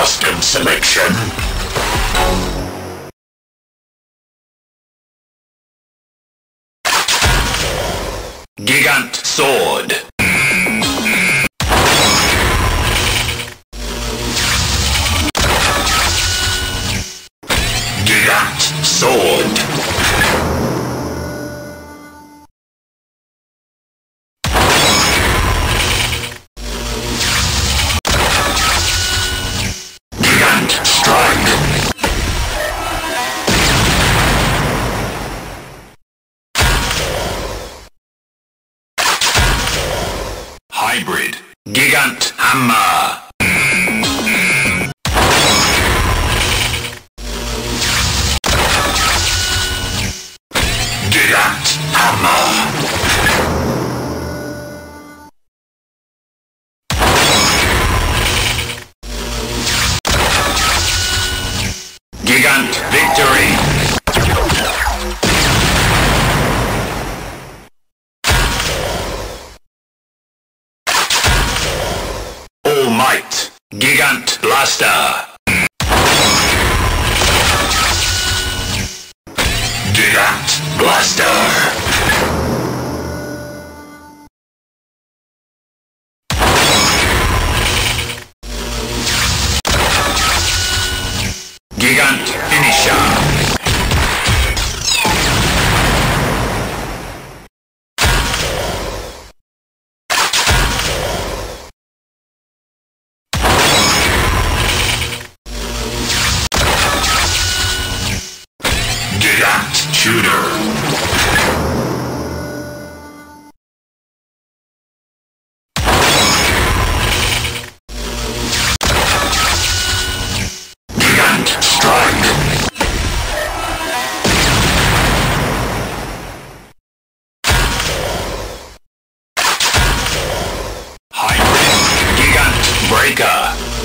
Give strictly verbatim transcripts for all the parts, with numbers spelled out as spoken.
Custom selection. Gigant sword. Gigant sword. Gigant strike. Hybrid. Gigant hammer. Gigant hammer. Gigant victory. All might. Gigant blaster. Gigant blaster. Gigant finisher. Gigant shooter. Gigant strike. Hybrid. Gigant breaker.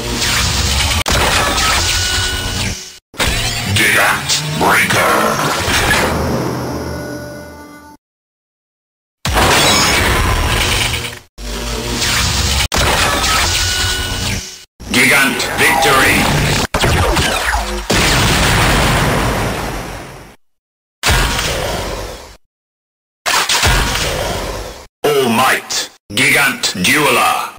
Gigant breaker. Gigant victory. All might. Gigant dueler.